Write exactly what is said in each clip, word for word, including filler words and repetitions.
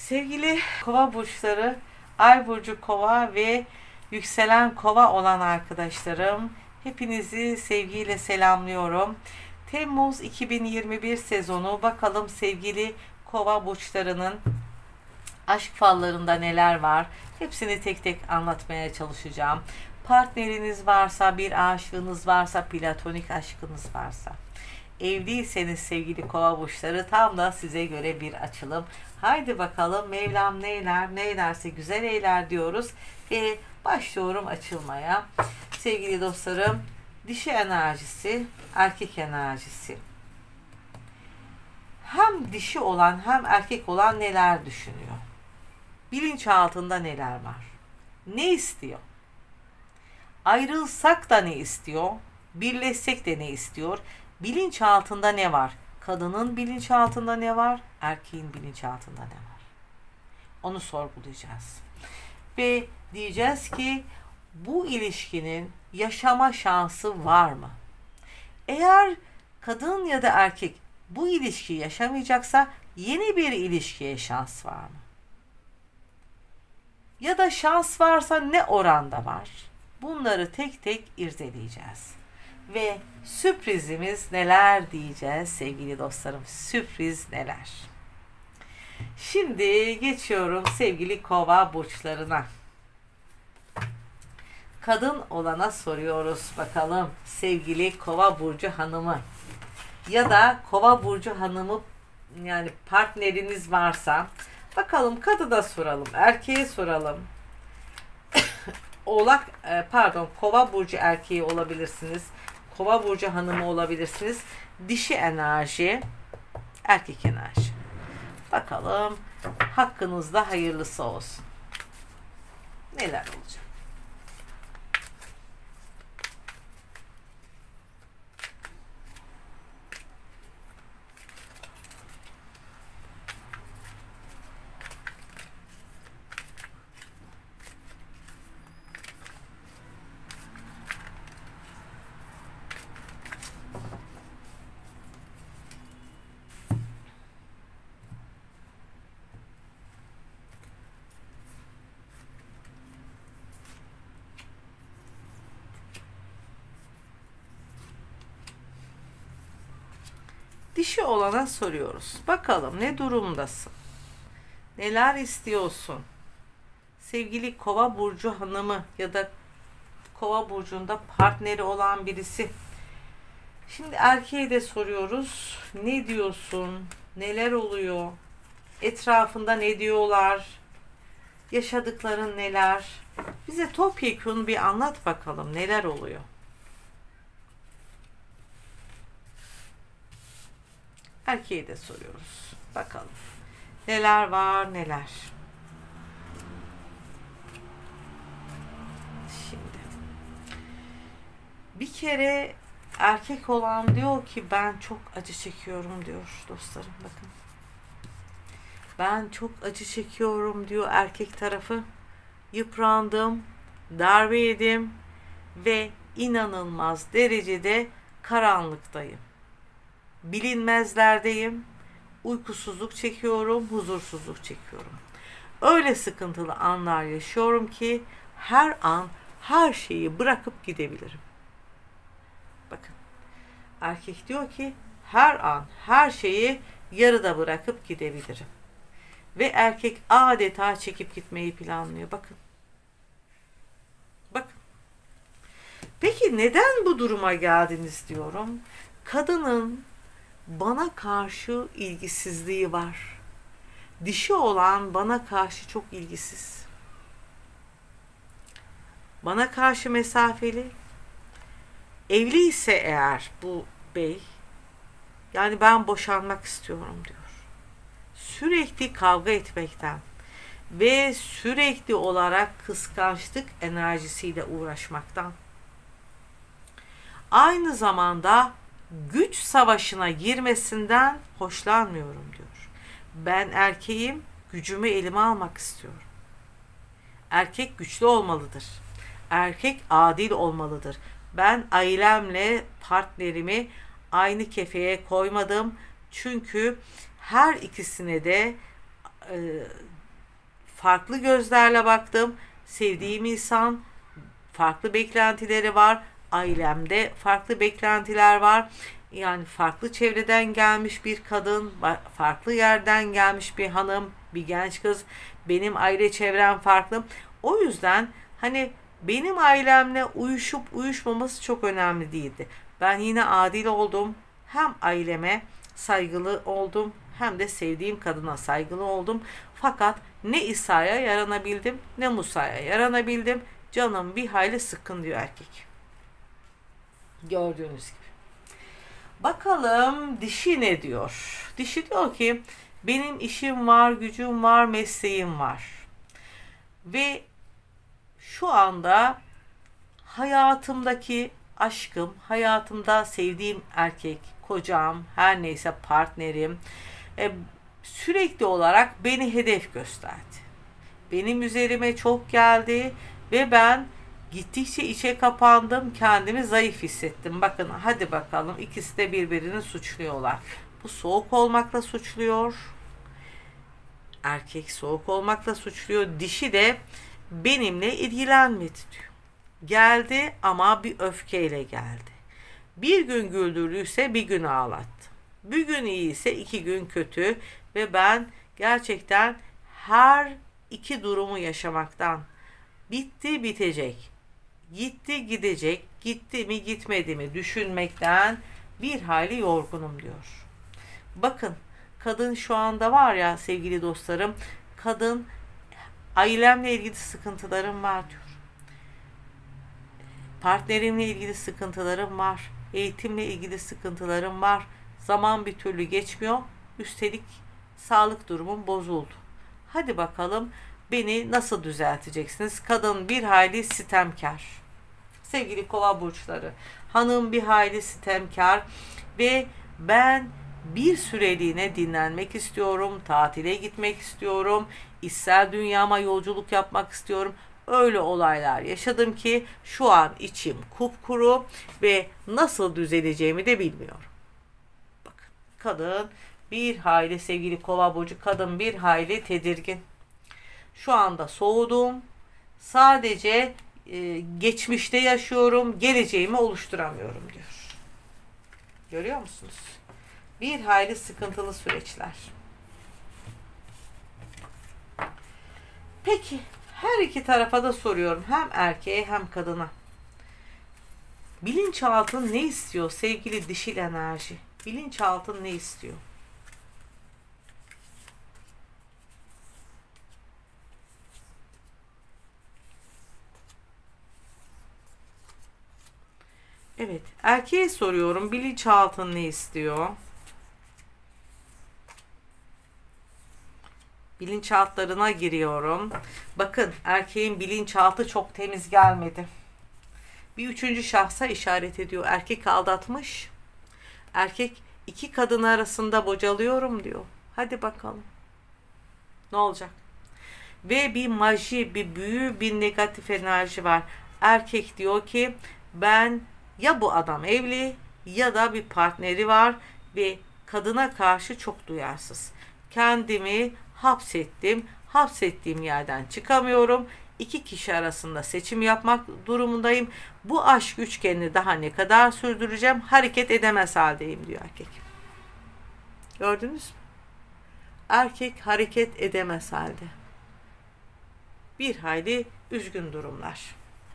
Sevgili kova burçları, ay burcu kova ve yükselen kova olan arkadaşlarım, hepinizi sevgiyle selamlıyorum. Temmuz iki bin yirmi bir sezonu, bakalım sevgili kova burçlarının aşk fallarında neler var? Hepsini tek tek anlatmaya çalışacağım. Partneriniz varsa, bir aşığınız varsa, platonik aşkınız varsa, evliyseniz sevgili kova burçları, tam da size göre bir açılım. Haydi bakalım, Mevlam neyler, neylerse güzel eyler diyoruz ve başlıyorum açılmaya. Sevgili dostlarım, dişi enerjisi, erkek enerjisi. Hem dişi olan hem erkek olan neler düşünüyor? Bilinçaltında neler var? Ne istiyor? Ayrılsak da ne istiyor? Birleşsek de ne istiyor? Bilinçaltında ne var? Kadının bilinçaltında ne var? Erkeğin bilinçaltında ne var? Onu sorgulayacağız. Ve diyeceğiz ki bu ilişkinin yaşama şansı var mı? Eğer kadın ya da erkek bu ilişkiyi yaşamayacaksa yeni bir ilişkiye şans var mı? Ya da şans varsa ne oranda var? Bunları tek tek irdeleyeceğiz. Ve sürprizimiz neler diyeceğiz sevgili dostlarım. Sürpriz neler? Şimdi geçiyorum sevgili kova burçlarına. Kadın olana soruyoruz bakalım sevgili kova burcu hanımı. Ya da kova burcu hanımı, yani partneriniz varsa, bakalım kadına soralım, erkeğe soralım. Oğlak, pardon, kova burcu erkeği olabilirsiniz. Kova burcu hanımı olabilirsiniz. Dişi enerji, erkek enerji. Bakalım hakkınızda hayırlısı olsun. Neler olacak? Dişi olana soruyoruz. Bakalım ne durumdasın? Neler istiyorsun? Sevgili kova burcu hanımı ya da kova burcunda partneri olan birisi. Şimdi erkeğe de soruyoruz. Ne diyorsun? Neler oluyor? Etrafında ne diyorlar? Yaşadıkların neler? Bize topyekun bir anlat bakalım, neler oluyor? Erkeğe de soruyoruz. Bakalım. Neler var, neler. Şimdi. Bir kere erkek olan diyor ki ben çok acı çekiyorum diyor dostlarım, bakın. Ben çok acı çekiyorum diyor erkek tarafı. Yıprandım, darbe yedim ve inanılmaz derecede karanlıktayım. Bilinmezlerdeyim, uykusuzluk çekiyorum, huzursuzluk çekiyorum. Öyle sıkıntılı anlar yaşıyorum ki her an her şeyi bırakıp gidebilirim. Bakın, erkek diyor ki her an her şeyi yarıda bırakıp gidebilirim. Ve erkek adeta çekip gitmeyi planlıyor. Bakın. Bakın. Peki neden bu duruma geldiniz diyorum. Kadının bana karşı ilgisizliği var. Dişi olan bana karşı çok ilgisiz. Bana karşı mesafeli. Evli ise eğer bu bey, yani ben boşanmak istiyorum diyor. Sürekli kavga etmekten ve sürekli olarak kıskançlık enerjisiyle uğraşmaktan, aynı zamanda güç savaşına girmesinden hoşlanmıyorum diyor. Ben erkeğim, gücümü elime almak istiyorum. Erkek güçlü olmalıdır. Erkek adil olmalıdır. Ben ailemle partnerimi aynı kefeye koymadım. Çünkü her ikisine de e, farklı gözlerle baktım. Sevdiğim insan, farklı beklentileri var. Ailemde farklı beklentiler var. Yani farklı çevreden gelmiş bir kadın, farklı yerden gelmiş bir hanım, bir genç kız. Benim aile çevrem farklı. O yüzden hani benim ailemle uyuşup uyuşmaması çok önemli değildi. Ben yine adil oldum. Hem aileme saygılı oldum hem de sevdiğim kadına saygılı oldum. Fakat ne İsa'ya yaranabildim ne Musa'ya yaranabildim. Canım bir hayli sıkkın diyor erkek. Gördüğünüz gibi. Bakalım dişi ne diyor? Dişi diyor ki benim işim var, gücüm var, mesleğim var. Ve şu anda hayatımdaki aşkım, hayatımda sevdiğim erkek, kocam, her neyse partnerim e, sürekli olarak beni hedef gösterdi. Benim üzerime çok geldi ve ben gittikçe içe kapandım, kendimi zayıf hissettim. Bakın hadi bakalım, ikisi de birbirini suçluyorlar. Bu soğuk olmakla suçluyor. Erkek soğuk olmakla suçluyor. Dişi de benimle ilgilenmedi diyor. Geldi ama bir öfkeyle geldi. Bir gün güldürdüyse bir gün ağlattı. Bir gün iyi ise iki gün kötü ve ben gerçekten her iki durumu yaşamaktan, bitti bitecek, gitti gidecek, gitti mi gitmedi mi düşünmekten bir hayli yorgunum diyor. Bakın kadın şu anda var ya sevgili dostlarım, kadın ailemle ilgili sıkıntılarım var diyor. Partnerimle ilgili sıkıntılarım var. Eğitimle ilgili sıkıntılarım var. Zaman bir türlü geçmiyor. Üstelik sağlık durumum bozuldu. Hadi bakalım beni nasıl düzelteceksiniz? Kadın bir hayli sitemkar. Sevgili kova burçları, hanım bir hayli sitemkar ve ben bir süreliğine dinlenmek istiyorum, tatile gitmek istiyorum, içsel dünyama yolculuk yapmak istiyorum. Öyle olaylar yaşadım ki şu an içim kupkuru ve nasıl düzeleceğimi de bilmiyorum. Bakın kadın bir hayli, sevgili kova burcu, kadın bir hayli tedirgin. Şu anda soğudum. Sadece e, geçmişte yaşıyorum, geleceğimi oluşturamıyorum diyor. Görüyor musunuz? Bir hayli sıkıntılı süreçler. Peki her iki tarafa da soruyorum. Hem erkeğe hem kadına. Bilinçaltın ne istiyor sevgili dişil enerji? Bilinçaltın ne istiyor? Evet, erkeğe soruyorum. Bilinçaltın ne istiyor? Bilinçaltlarına giriyorum. Bakın erkeğin bilinçaltı çok temiz gelmedi. Bir üçüncü şahsa işaret ediyor. Erkek aldatmış. Erkek iki kadın arasında bocalıyorum diyor. Hadi bakalım. Ne olacak? Ve bir maji, bir büyü, bir negatif enerji var. Erkek diyor ki ben ya bu adam evli ya da bir partneri var ve kadına karşı çok duyarsız. Kendimi hapsettim. Hapsettiğim yerden çıkamıyorum. İki kişi arasında seçim yapmak durumundayım. Bu aşk üçgenini daha ne kadar sürdüreceğim? Hareket edemez haldeyim diyor erkek. Gördünüz mü? Erkek hareket edemez halde. Bir hayli üzgün durumlar.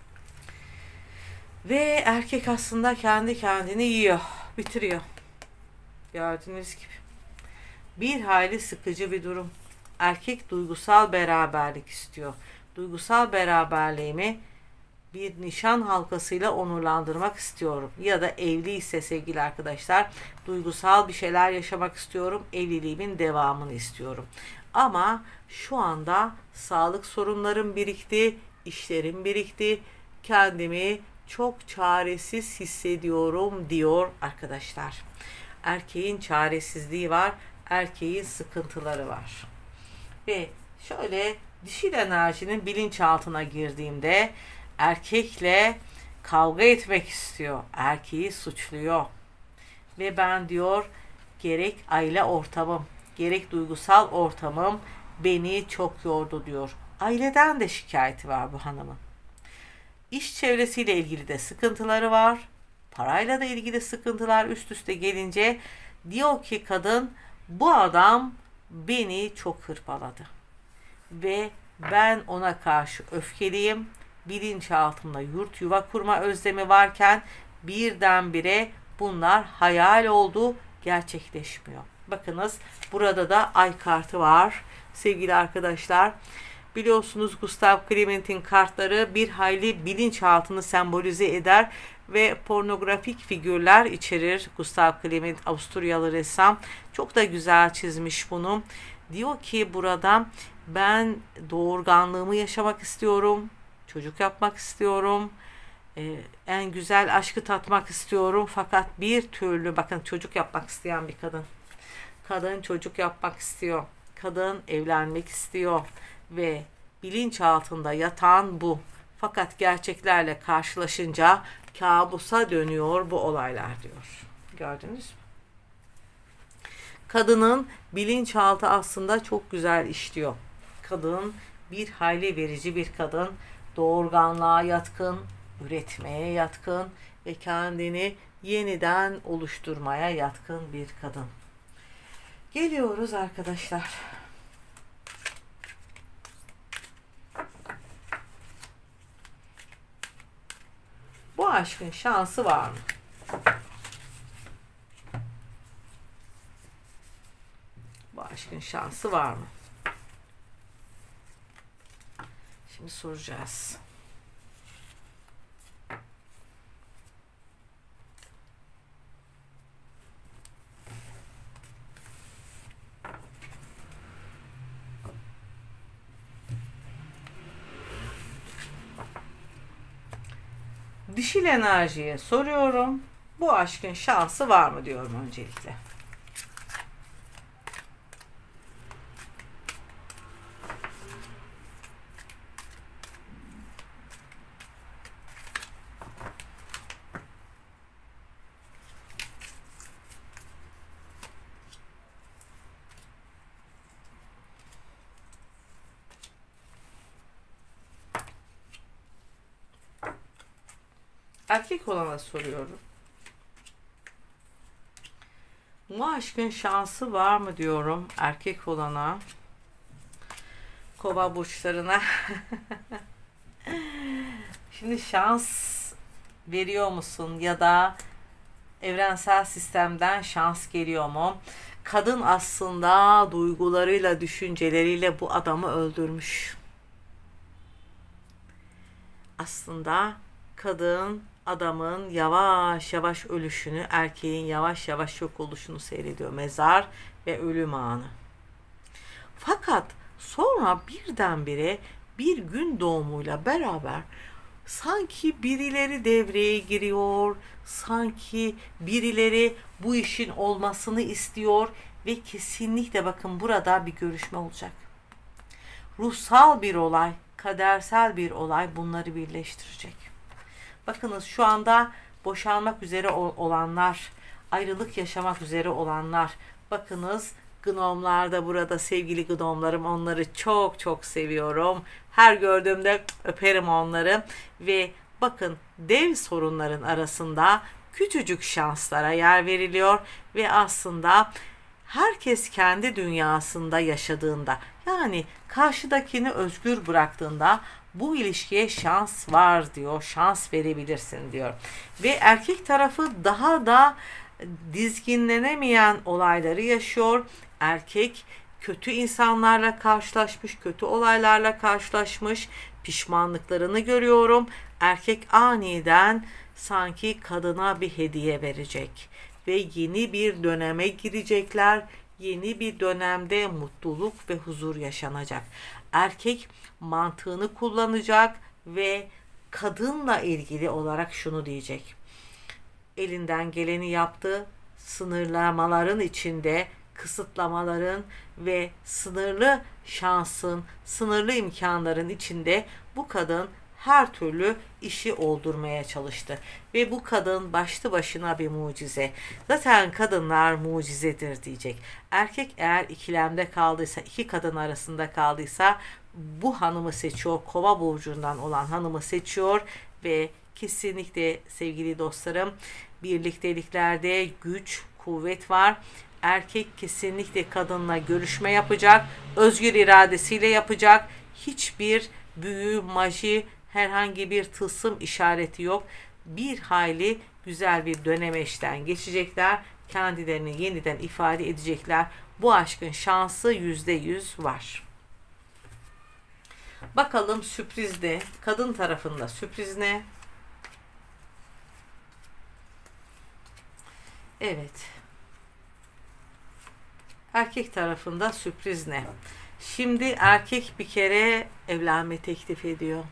Ve erkek aslında kendi kendini yiyor, bitiriyor. Gördüğünüz gibi. Bir hayli sıkıcı bir durum. Erkek duygusal beraberlik istiyor. Duygusal beraberliğimi bir nişan halkasıyla onurlandırmak istiyorum. Ya da evli ise sevgili arkadaşlar, duygusal bir şeyler yaşamak istiyorum. Evliliğimin devamını istiyorum. Ama şu anda sağlık sorunlarım birikti, işlerim birikti. Kendimi çok çaresiz hissediyorum diyor arkadaşlar. Erkeğin çaresizliği var, erkeğin sıkıntıları var. Ve şöyle dişil enerjinin bilinçaltına girdiğimde erkekle kavga etmek istiyor. Erkeği suçluyor. Ve ben diyor gerek aile ortamım, gerek duygusal ortamım beni çok yordu diyor. Aileden de şikayeti var bu hanımın. İş çevresiyle ilgili de sıkıntıları var. Parayla da ilgili sıkıntılar üst üste gelince diyor ki kadın, bu adam beni çok hırpaladı. Ve ben ona karşı öfkeliyim. Bilinçaltımda yurt yuva kurma özlemi varken birdenbire bunlar hayal oldu, gerçekleşmiyor. Bakınız burada da ay kartı var sevgili arkadaşlar. Biliyorsunuz Gustav Klimt'in kartları bir hayli bilinçaltını sembolize eder ve pornografik figürler içerir. Gustav Klimt, Avusturyalı ressam, çok da güzel çizmiş bunu. Diyor ki burada, ben doğurganlığımı yaşamak istiyorum, çocuk yapmak istiyorum, ee, en güzel aşkı tatmak istiyorum, fakat bir türlü, bakın, çocuk yapmak isteyen bir kadın. Kadın çocuk yapmak istiyor. Kadın evlenmek istiyor ve bilinç altında yatan bu. Fakat gerçeklerle karşılaşınca kabusa dönüyor bu olaylar diyor. Gördünüz mü? Kadının bilinçaltı aslında çok güzel işliyor. Kadın bir hayli verici bir kadın. Doğurganlığa yatkın, üretmeye yatkın ve kendini yeniden oluşturmaya yatkın bir kadın. Geliyoruz arkadaşlar. Bu aşkın şansı var mı? Bu aşkın şansı var mı? Şimdi soracağız. Dişil enerjiye soruyorum. Bu aşkın şansı var mı diyorum öncelikle. Erkek olana soruyorum. Bu aşkın şansı var mı diyorum erkek olana. Kova burçlarına. Şimdi şans veriyor musun ya da evrensel sistemden şans geliyor mu? Kadın aslında duygularıyla, düşünceleriyle bu adamı öldürmüş. Aslında kadın adamın yavaş yavaş ölüşünü, erkeğin yavaş yavaş yok oluşunu seyrediyor. Mezar ve ölüm anı. Fakat sonra birdenbire bir gün doğumuyla beraber sanki birileri devreye giriyor, sanki birileri bu işin olmasını istiyor ve kesinlikle bakın burada bir görüşme olacak. Ruhsal bir olay, kadersel bir olay bunları birleştirecek. Bakınız şu anda boşanmak üzere olanlar, ayrılık yaşamak üzere olanlar, bakınız gnomlar da burada sevgili gnomlarım, onları çok çok seviyorum. Her gördüğümde öperim onları ve bakın dev sorunların arasında küçücük şanslara yer veriliyor ve aslında herkes kendi dünyasında yaşadığında, yani karşıdakini özgür bıraktığında bu ilişkiye şans var diyor, şans verebilirsin diyor. Ve erkek tarafı daha da dizginlenemeyen olayları yaşıyor. Erkek kötü insanlarla karşılaşmış, kötü olaylarla karşılaşmış, pişmanlıklarını görüyorum. Erkek aniden sanki kadına bir hediye verecek ve yeni bir döneme girecekler. Yeni bir dönemde mutluluk ve huzur yaşanacak. Erkek mantığını kullanacak ve kadınla ilgili olarak şunu diyecek: elinden geleni yaptı, sınırlamaların içinde, kısıtlamaların ve sınırlı şansın, sınırlı imkanların içinde bu kadın her türlü işi oldurmaya çalıştı. Ve bu kadın başlı başına bir mucize. Zaten kadınlar mucizedir diyecek. Erkek eğer ikilemde kaldıysa, iki kadın arasında kaldıysa bu hanımı seçiyor. Kova burcundan olan hanımı seçiyor ve kesinlikle sevgili dostlarım, birlikteliklerde güç, kuvvet var. Erkek kesinlikle kadınla görüşme yapacak, özgür iradesiyle yapacak. Hiçbir büyü, maji, herhangi bir tılsım işareti yok. Bir hayli güzel bir dönemeçten geçecekler. Kendilerini yeniden ifade edecekler. Bu aşkın şansı yüzde yüz var. Bakalım sürpriz ne? Kadın tarafında sürpriz ne? Evet. Erkek tarafında sürpriz ne? Şimdi erkek bir kere evlenme teklif ediyor.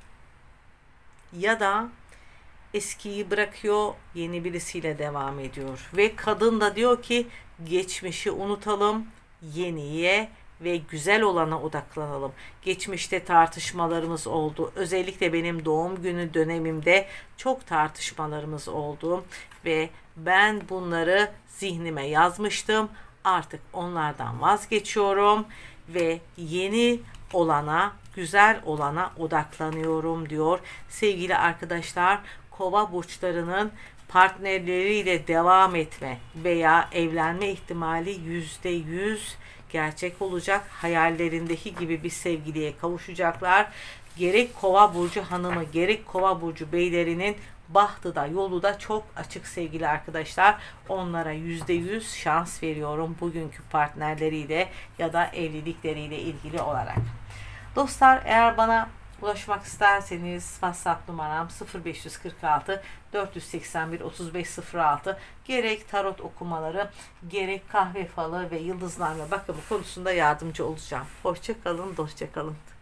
Ya da eskiyi bırakıyor, yeni birisiyle devam ediyor. Ve kadın da diyor ki geçmişi unutalım, yeniye ve güzel olana odaklanalım. Geçmişte tartışmalarımız oldu. Özellikle benim doğum günü dönemimde çok tartışmalarımız oldu ve ben bunları zihnime yazmıştım. Artık onlardan vazgeçiyorum ve yeni olana, güzel olana odaklanıyorum diyor. Sevgili arkadaşlar, Kova burçlarının partnerleriyle devam etme veya evlenme ihtimali yüzde yüz gerçek olacak. Hayallerindeki gibi bir sevgiliye kavuşacaklar. Gerek Kova burcu hanımı, gerek Kova burcu beylerinin bahtı da yolu da çok açık sevgili arkadaşlar. Onlara yüzde yüz şans veriyorum bugünkü partnerleriyle ya da evlilikleriyle ilgili olarak. Dostlar, eğer bana ulaşmak isterseniz WhatsApp numaram sıfır beş kırk altı dört yüz seksen bir otuz beş sıfır altı. Gerek tarot okumaları, gerek kahve falı ve yıldızlarla bakımı konusunda yardımcı olacağım. Hoşça kalın, dostça kalın.